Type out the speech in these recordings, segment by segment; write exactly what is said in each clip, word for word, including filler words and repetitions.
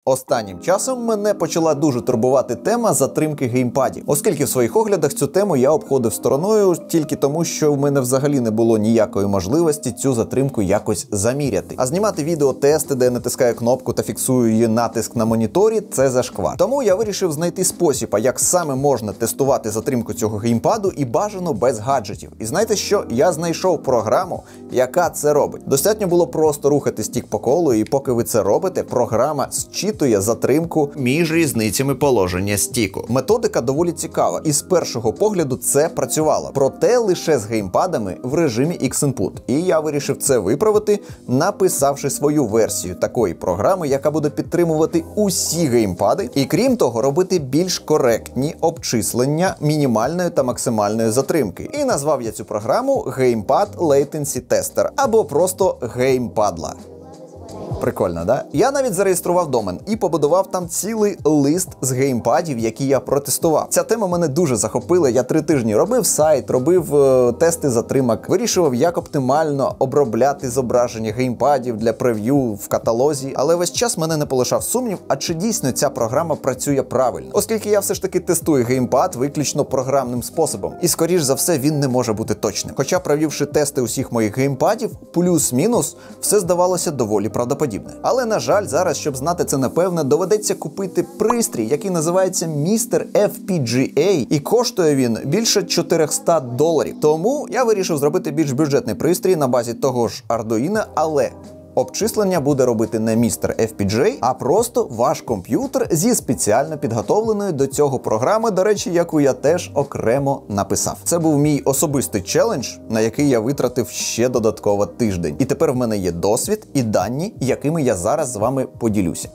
Останнім часом мене почала дуже турбувати тема затримки геймпадів, оскільки в своїх оглядах цю тему я обходив стороною тільки тому, що в мене взагалі не було ніякої можливості цю затримку якось заміряти. А знімати відео-тести, де я натискаю кнопку та фіксую її натиск на моніторі, це зашквар. Тому я вирішив знайти спосіб, а як саме можна тестувати затримку цього геймпаду і бажано без гаджетів. І знаєте що? Я знайшов програму, яка це робить. Достатньо було просто рухати стік по колу, і поки ви це робите, програма зчитує затримку між різницями положення стіку. Методика доволі цікава, і з першого погляду це працювало. Проте лише з геймпадами в режимі X-Input. І я вирішив це виправити, написавши свою версію такої програми, яка буде підтримувати усі геймпади, і крім того, робити більш коректні обчислення мінімальної та максимальної затримки. І назвав я цю програму Gamepad Latency Tester, або просто Gamepadla. Прикольно, да? Я навіть зареєстрував домен і побудував там цілий лист з геймпадів, які я протестував. Ця тема мене дуже захопила. Я три тижні робив сайт, робив е, тести затримок, вирішував, як оптимально обробляти зображення геймпадів для прев'ю в каталозі. Але весь час мене не полишав сумнів, а чи дійсно ця програма працює правильно. Оскільки я все ж таки тестую геймпад виключно програмним способом. І скоріш за все він не може бути точним. Хоча, провівши тести усіх моїх геймпадів, плюс-мінус, все здавалося доволі правдоподібно. Але, на жаль, зараз, щоб знати це напевне, доведеться купити пристрій, який називається містер еф пі джі ей, і коштує він більше чотириста доларів. Тому я вирішив зробити більш бюджетний пристрій на базі того ж Arduino, але обчислення буде робити не містер еф пі джі ей, а просто ваш комп'ютер зі спеціально підготовленою до цього програми, до речі, яку я теж окремо написав. Це був мій особистий челендж, на який я витратив ще додатково тиждень. І тепер в мене є досвід і дані, якими я зараз з вами поділюся.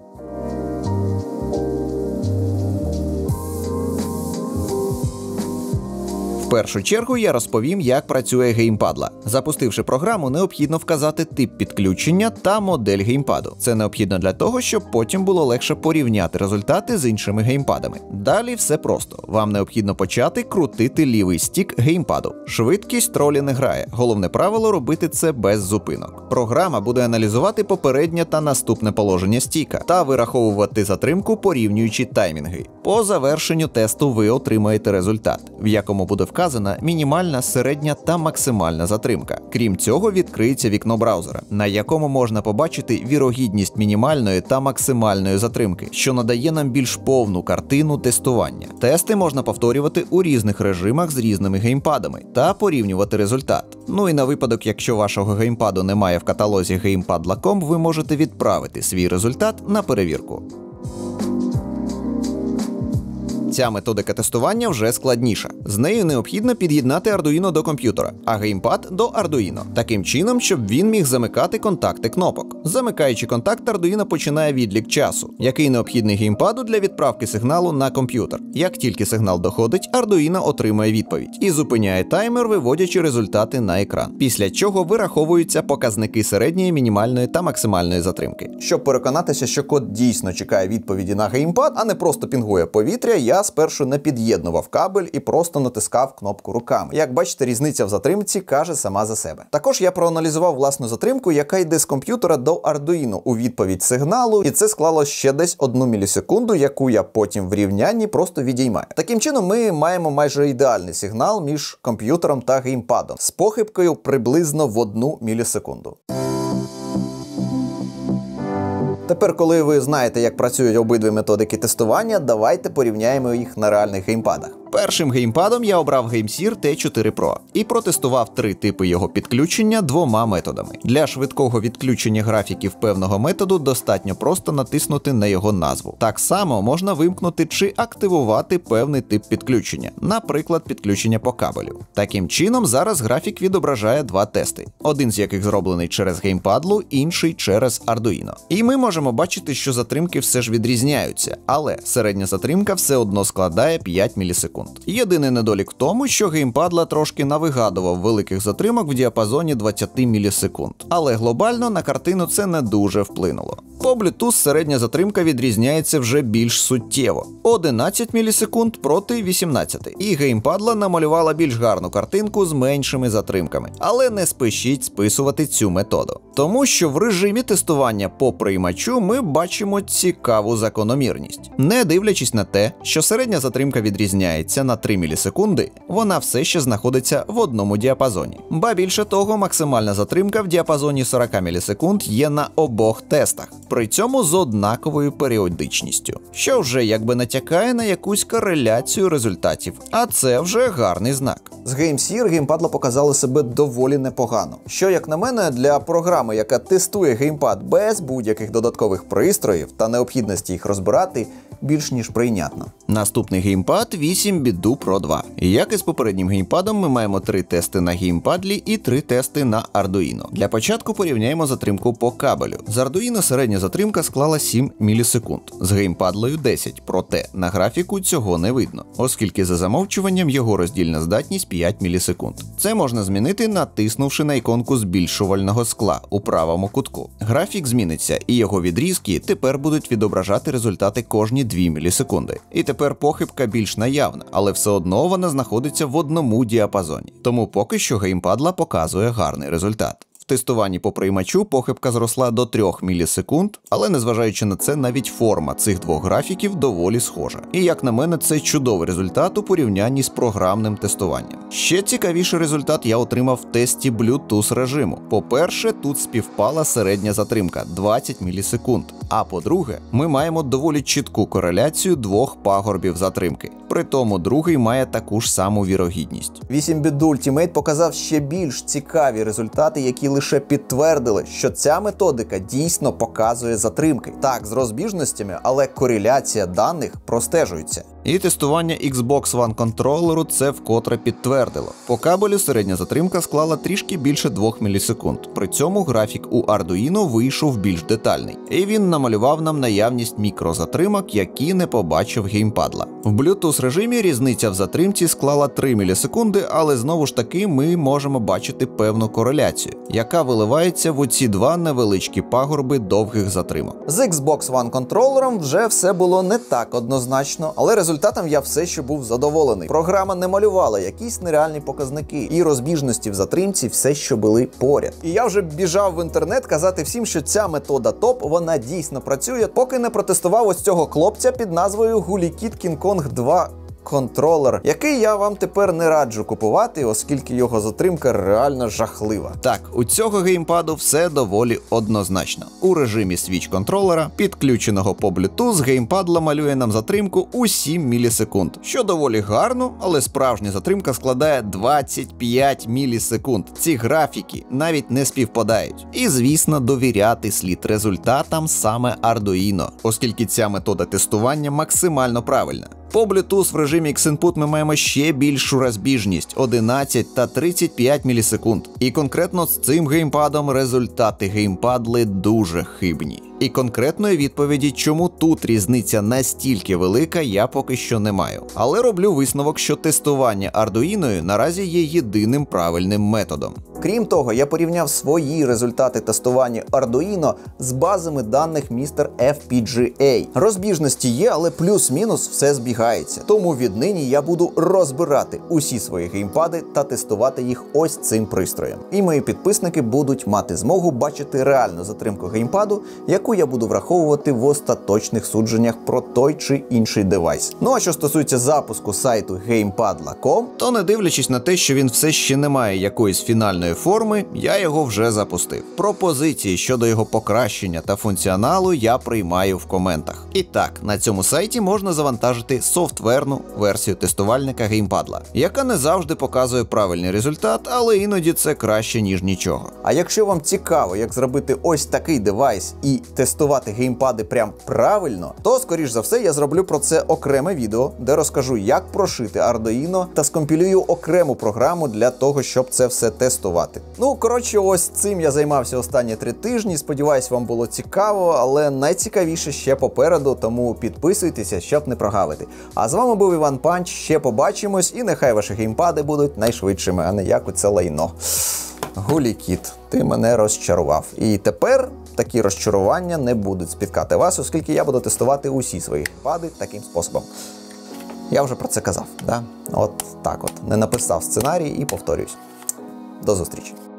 В першу чергу я розповім, як працює Gamepadla. Запустивши програму, необхідно вказати тип підключення та модель геймпаду. Це необхідно для того, щоб потім було легше порівняти результати з іншими геймпадами. Далі все просто. Вам необхідно почати крутити лівий стік геймпаду. Швидкість ролі не грає. Головне правило – робити це без зупинок. Програма буде аналізувати попереднє та наступне положення стіка та вираховувати затримку, порівнюючи таймінги. По завершенню тесту ви отримаєте результат, в якому буде вказано Вказана мінімальна, середня та максимальна затримка. Крім цього, відкриється вікно браузера, на якому можна побачити вірогідність мінімальної та максимальної затримки, що надає нам більш повну картину тестування. Тести можна повторювати у різних режимах з різними геймпадами та порівнювати результат. Ну і на випадок, якщо вашого геймпаду немає в каталозі Gamepadla крапка ком, ви можете відправити свій результат на перевірку. Ця методика тестування вже складніша. З нею необхідно під'єднати Arduino до комп'ютера, а геймпад до Arduino. Таким чином, щоб він міг замикати контакти кнопок. Замикаючи контакт, Arduino починає відлік часу, який необхідний геймпаду для відправки сигналу на комп'ютер. Як тільки сигнал доходить, Arduino отримує відповідь і зупиняє таймер, виводячи результати на екран. Після чого вираховуються показники середньої, мінімальної та максимальної затримки. Щоб переконатися, що код дійсно чекає відповіді на геймпад, а не просто пінгує повітря, я спершу не під'єднував кабель і просто натискав кнопку руками. Як бачите, різниця в затримці каже сама за себе. Також я проаналізував власну затримку, яка йде з комп'ютера до Arduino у відповідь сигналу, і це склало ще десь одну мілісекунду, яку я потім в рівнянні просто відіймаю. Таким чином ми маємо майже ідеальний сигнал між комп'ютером та геймпадом з похибкою приблизно в одну мілісекунду. Тепер, коли ви знаєте, як працюють обидві методики тестування, давайте порівняємо їх на реальних геймпадах. Першим геймпадом я обрав GameSeer Т чотири Про і протестував три типи його підключення двома методами. Для швидкого відключення графіків певного методу достатньо просто натиснути на його назву. Так само можна вимкнути чи активувати певний тип підключення, наприклад, підключення по кабелю. Таким чином, зараз графік відображає два тести, один з яких зроблений через Gamepadla, інший через Arduino. І ми можемо бачити, що затримки все ж відрізняються, але середня затримка все одно складає п'ять мілісекунд. Єдиний недолік в тому, що Gamepadla трошки навигадував великих затримок в діапазоні двадцять мілісекунд. Але глобально на картину це не дуже вплинуло. По Bluetooth середня затримка відрізняється вже більш суттєво – одинадцять мілісекунд проти вісімнадцяти. І Gamepadla намалювала більш гарну картинку з меншими затримками. Але не спішіть списувати цю методу. Тому що в режимі тестування по приймачу ми бачимо цікаву закономірність. Не дивлячись на те, що середня затримка відрізняється на три мілісекунди, вона все ще знаходиться в одному діапазоні. Ба більше того, максимальна затримка в діапазоні сорок мілісекунд є на обох тестах, при цьому з однаковою періодичністю, що вже якби натякає на якусь кореляцію результатів, а це вже гарний знак. З GameSeer геймпадла показали себе доволі непогано, що, як на мене, для програми, яка тестує геймпад без будь-яких додаткових пристроїв та необхідності їх розбирати, більш ніж прийнятно. Наступний геймпад вісім біт ду про два. Як і з попереднім геймпадом, ми маємо три тести на геймпадлі і три тести на Arduino. Для початку порівняємо затримку по кабелю. З Arduino середня затримка склала сім мілісекунд, з геймпадлою десять, проте на графіку цього не видно, оскільки за замовчуванням його роздільна здатність п'ять мілісекунд. Це можна змінити, натиснувши на іконку збільшувального скла у правому кутку. Графік зміниться, і його відрізки тепер будуть відображати результати кожні дві мілісекунди. І тепер похибка більш наявна, але все одно вона знаходиться в одному діапазоні. Тому поки що геймпадла показує гарний результат. В тестуванні по приймачу похибка зросла до трьох мілісекунд, але незважаючи на це, навіть форма цих двох графіків доволі схожа. І як на мене, це чудовий результат у порівнянні з програмним тестуванням. Ще цікавіший результат я отримав в тесті Bluetooth режиму. По-перше, тут співпала середня затримка – двадцять мілісекунд. А по-друге, ми маємо доволі чітку кореляцію двох пагорбів затримки. При тому другий має таку ж саму вірогідність. вісім біт ду Ultimate показав ще більш цікаві результати, які лише підтвердили, що ця методика дійсно показує затримки. Так, з розбіжностями, але кореляція даних простежується. І тестування Xbox One контролеру це вкотре підтвердило. По кабелю середня затримка склала трішки більше двох мілісекунд. При цьому графік у Arduino вийшов більш детальний. І він намалював нам наявність мікрозатримок, які не побачив геймпадла. В Bluetooth режимі різниця в затримці склала три мілісекунди, але знову ж таки ми можемо бачити певну кореляцію, яка виливається в оці два невеличкі пагорби довгих затримок. З Xbox One контролером вже все було не так однозначно, але результат Результатом я все ще був задоволений. Програма не малювала якісь нереальні показники, і розбіжності в затримці все ще були поряд. І я вже біжав в інтернет казати всім, що ця метода топ, вона дійсно працює, поки не протестував ось цього хлопця під назвою Гулікіт King Kong два контролер, який я вам тепер не раджу купувати, оскільки його затримка реально жахлива. Так, у цього геймпаду все доволі однозначно. У режимі Switch контролера, підключеного по Bluetooth, геймпадла малює нам затримку у сім мілісекунд, що доволі гарно, але справжня затримка складає двадцять п'ять мілісекунд. Ці графіки навіть не співпадають. І, звісно, довіряти слід результатам саме Arduino, оскільки ця метода тестування максимально правильна. По Bluetooth в режимі X-Input ми маємо ще більшу розбіжність – одинадцять та тридцять п'ять мілісекунд. І конкретно з цим геймпадом результати геймпадли дуже хибні. І конкретної відповіді, чому тут різниця настільки велика, я поки що не маю. Але роблю висновок, що тестування Arduino наразі є єдиним правильним методом. Крім того, я порівняв свої результати тестування Arduino з базами даних містер еф пі джі ей. Розбіжності є, але плюс-мінус все збігається. Тому віднині я буду розбирати усі свої геймпади та тестувати їх ось цим пристроєм. І мої підписники будуть мати змогу бачити реальну затримку геймпаду, яку я буду враховувати в остаточних судженнях про той чи інший девайс. Ну а що стосується запуску сайту геймпад крапка ком, то не дивлячись на те, що він все ще не має якоїсь фінальної форми, я його вже запустив. Пропозиції щодо його покращення та функціоналу я приймаю в коментах. І так, на цьому сайті можна завантажити софтверну версію тестувальника геймпадла, яка не завжди показує правильний результат, але іноді це краще, ніж нічого. А якщо вам цікаво, як зробити ось такий девайс і тестувати геймпади прям правильно, то, скоріш за все, я зроблю про це окреме відео, де розкажу, як прошити Arduino та скомпілюю окрему програму для того, щоб це все тестувати. Ну, коротше, ось цим я займався останні три тижні. Сподіваюсь, вам було цікаво, але найцікавіше ще попереду, тому підписуйтеся, щоб не прогавити. А з вами був Іван Панч, ще побачимось, і нехай ваші геймпади будуть найшвидшими, а не як оце лайно. Гулікіт, ти мене розчарував. І тепер такі розчарування не будуть спіткати вас, оскільки я буду тестувати усі свої геймпади таким способом. Я вже про це казав, да? От так от. Не написав сценарій і повторююсь. До зустрічі.